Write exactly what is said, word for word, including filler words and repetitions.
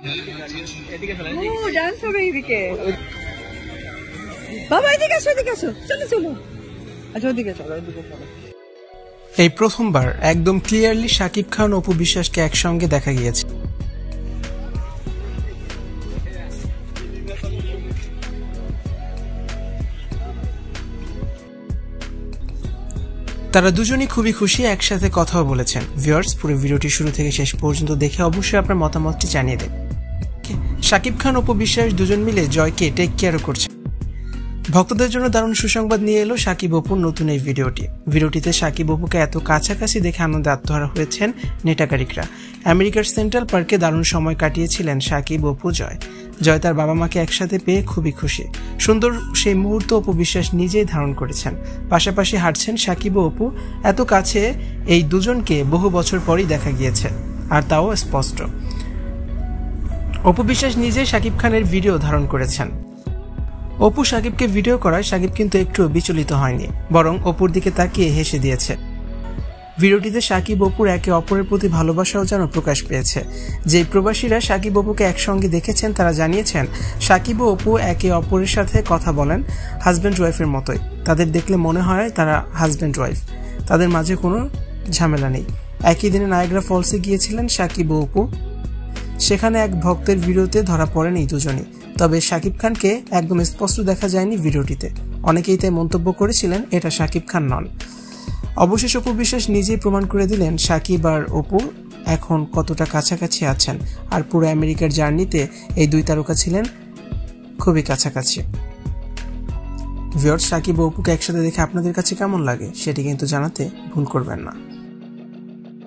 ও dance হবে এইদিকে। বাবা এদিকে আসো, এদিকে আসো, চলো চলো। আচ্ছা ওদিকে চলো, ওদিকে চলো। এই প্রথমবার একদম ক্লিয়ারলি শাকিব খান অপু বিশ্বাসকে একসঙ্গে দেখা গিয়েছে। তারা দুজনই খুবই খুশি, একসাথে কথাও বলেছেন। ভিউয়ার্স, পুরো ভিডিওটি শুরু থেকে শেষ পর্যন্ত দেখে অবশ্যই আপনার মতামতটি জানিয়ে দেন। শাকিব খান অপু বিশ্বাস দুজন মিলে জয়কে টেক কেয়ারও করছে। ভক্তদের জন্য দারুণ সুসংবাদ নিয়ে এলো শাকিব অপুর নতুন এই ভিডিওটি। ভিডিওটিতে শাকিব অপুকে এত কাছাকাছি দেখে আনন্দে আত্মহারা হয়েছেন নেটাকারিকরা। আমেরিকার সেন্ট্রাল পার্কে দারুণ সময় কাটিয়েছিলেন শাকিব অপু জয়। জয় তার বাবা মাকে একসাথে পেয়ে খুবই খুশি। সুন্দর সেই মুহূর্ত অপু বিশ্বাস নিজেই ধারণ করেছেন। পাশাপাশি হাঁটছেন শাকিব ও অপু। এত কাছে এই দুজনকে বহু বছর পরই দেখা গিয়েছে, আর তাও স্পষ্ট। অপু বিশ্বাস নিজেই শাকিব খানের ভিডিও ধারণ করেছেন। অপু শাকিবকে ভিডিও করায় শাকিব কিন্তু একটু বিচলিত হয়নি, বরং অপুর দিকে তাকিয়ে হেসে দিয়েছে। ভিডিওটিতে শাকিব অপুর একে অপরের প্রতি ভালোবাসাও যেন প্রকাশ পেয়েছে। যে প্রবাসীরা শাকিব অপুকে একসঙ্গে দেখেছেন তারা জানিয়েছেন শাকিব ও অপু একে অপরের সাথে কথা বলেন হাজব্যান্ড ওয়াইফের মতোই। তাদের দেখলে মনে হয় তারা হাজব্যান্ড ওয়াইফ, তাদের মাঝে কোনো ঝামেলা নেই। একই দিনে নায়াগ্রা ফলসে গিয়েছিলেন শাকিব ও অপু। সেখানে এক ভক্তের ভিডিওতে ধরা পড়েন এই দুজনই। তবে শাকিব খানকে একদম স্পষ্ট দেখা যায়নি ভিডিওটিতে। অনেকেই তাই মন্তব্য করেছিলেন এটা শাকিব খান নন। অবশেষ অপু বিশ্বাস নিজেই প্রমাণ করে দিলেন শাকিব আর অপু এখন কতটা কাছাকাছি আছেন। আর পুরো আমেরিকার জার্নিতে এই দুই তারকা ছিলেন খুবই কাছাকাছি। ভিউয়ার্স, শাকিব ও অপুকে একসাথে দেখে আপনাদের কাছে কেমন লাগে সেটি কিন্তু জানাতে ভুল করবেন না।